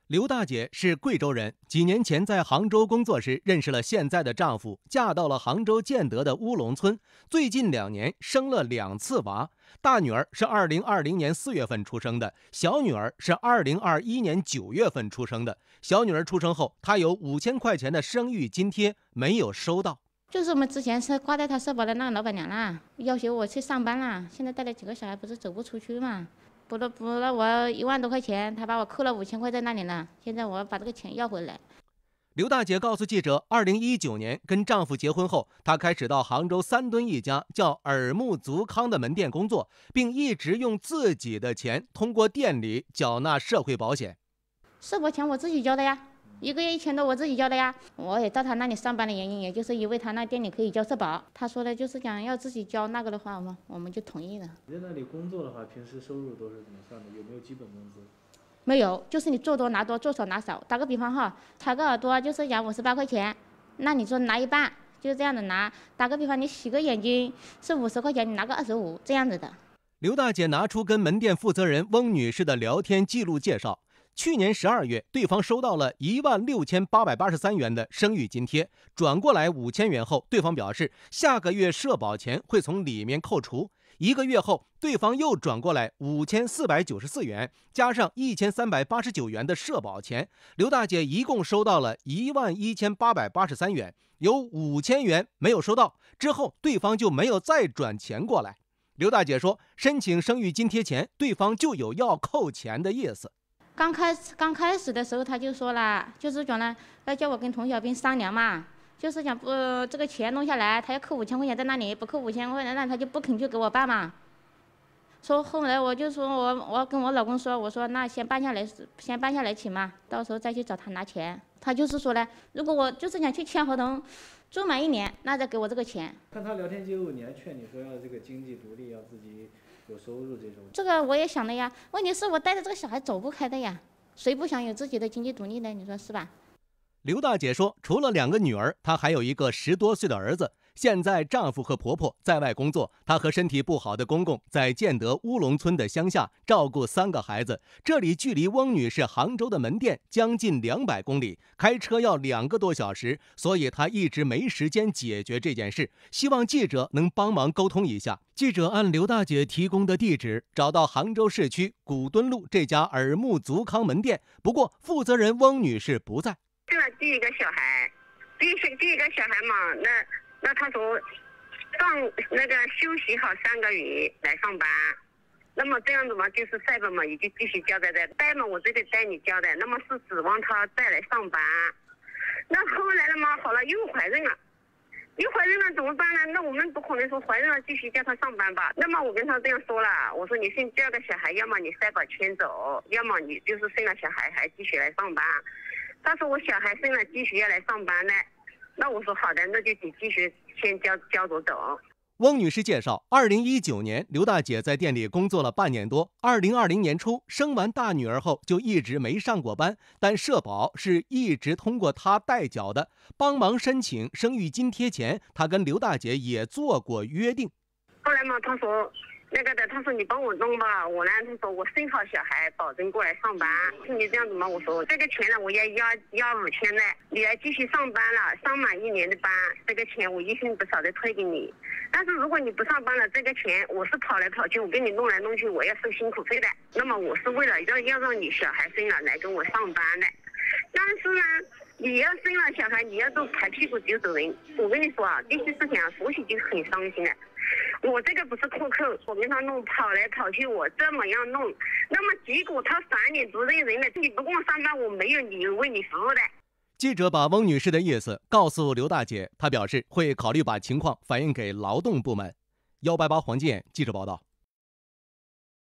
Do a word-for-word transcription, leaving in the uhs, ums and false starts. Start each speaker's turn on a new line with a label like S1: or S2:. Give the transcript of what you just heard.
S1: 刘大姐是贵州人，几年前在杭州工作时认识了现在的丈夫，嫁到了杭州建德的乌龙村。最近两年生了两次娃，大女儿是二零二零年四月份出生的，小女儿是二零二一年九月份出生的。小女儿出生后，她有五千块钱的生育津贴没有收到。
S2: 就是我们之前是挂在她社保的那个老板娘啦，要求我去上班啦，现在带了几个小孩，不是走不出去嘛。补了补了我一万多块钱，他把我扣了五千块在那里了，现在我要把这个钱要回来。
S1: 刘大姐告诉记者，二零一九年跟丈夫结婚后，她开始到杭州三墩一家叫耳目足康的门店工作，并一直用自己的钱通过店里缴纳社会保险。
S2: 社保钱我自己交的呀，一个月一千多我自己交的呀。我也到他那里上班的原因，也就是因为他那店里可以交社保。他说的就是讲要自己交那个的话，我们我们就同意了。
S3: 你在那里工作的话，平时收入都是怎么算的？有没有基本工资？
S2: 没有，就是你做多拿多，做少拿少。打个比方哈，采个耳朵就是讲五十八块钱，那你说拿一半，就是这样的拿。打个比方，你洗个眼睛是五十块钱，你拿个二十五，这样子的。
S1: 刘大姐拿出跟门店负责人翁女士的聊天记录介绍。去年十二月，对方收到了一万六千八百八十三元的生育津贴，转过来五千元后，对方表示下个月社保钱会从里面扣除。一个月后，对方又转过来五千四百九十四元，加上一千三百八十九元的社保钱，刘大姐一共收到了一万一千八百八十三元，有五千元没有收到。之后，对方就没有再转钱过来。刘大姐说，申请生育津贴前，对方就有要扣钱的意思。
S2: 刚开始刚开始的时候他就说了，就是讲呢要叫我跟童小兵商量嘛，就是讲不、呃、这个钱弄下来，他要扣五千块钱在那里，不扣五千块钱，那他就不肯去给我办嘛。说后来我就说我我跟我老公说，我说那先办下来，先办下来起嘛，到时候再去找他拿钱。他就是说呢，如果我就是想去签合同，做满一年，那再给我这个钱。
S3: 看他聊天记录，你还劝你说要这个经济独立，要自己有收入这种。
S2: 这个我也想了呀，问题是我带着这个小孩走不开的呀，谁不想有自己的经济独立呢？你说是吧？
S1: 刘大姐说，除了两个女儿，她还有一个十多岁的儿子。现在丈夫和婆婆在外工作，她和身体不好的公公在建德乌龙村的乡下照顾三个孩子。这里距离翁女士杭州的门店将近两百公里，开车要两个多小时，所以她一直没时间解决这件事。希望记者能帮忙沟通一下。记者按刘大姐提供的地址找到杭州市区古墩路这家耳目足康门店，不过负责人翁女士不在。
S4: 生了第一个小孩，第一第一个小孩嘛，那那他说放那个休息好三个月来上班，那么这样子嘛，就是社保嘛也就继续交代的，贷嘛我这里带你交代，那么是指望他再来上班。那后来了嘛，好了又怀孕了，又怀孕了怎么办呢？那我们不可能说怀孕了继续叫他上班吧？那么我跟他这样说了，我说你生第二个小孩，要么你社保迁走，要么你就是生了小孩还继续来上班。他说我小孩生了继续要来上班呢，那我说好的，那就得继续先交交着走。
S1: 翁女士介绍，二零一九年刘大姐在店里工作了半年多，二零二零年初生完大女儿后就一直没上过班，但社保是一直通过她代缴的。帮忙申请生育津贴前，她跟刘大姐也做过约定。
S4: 后来嘛，她说那个的，他说你帮我弄吧，我呢，他说我生好小孩，保证过来上班。是你这样子吗？我说这个钱呢，我要要要五千呢，你来继续上班了，上满一年的班，这个钱我一分不少的退给你。但是如果你不上班了，这个钱我是跑来跑去，我给你弄来弄去，我要收辛苦费的。那么我是为了要要让你小孩生了来跟我上班的。但是呢，你要生了小孩，你要都抬屁股就走人。我跟你说啊，这些事情啊，说起就很伤心的。我这个不是克扣，我跟他弄跑来跑去，我这么样弄，那么结果他三年不认人了，你不给我上班，我没有理由为你服务的。
S1: 记者把翁女士的意思告诉刘大姐，她表示会考虑把情况反映给劳动部门。幺八八黄金眼记者报道。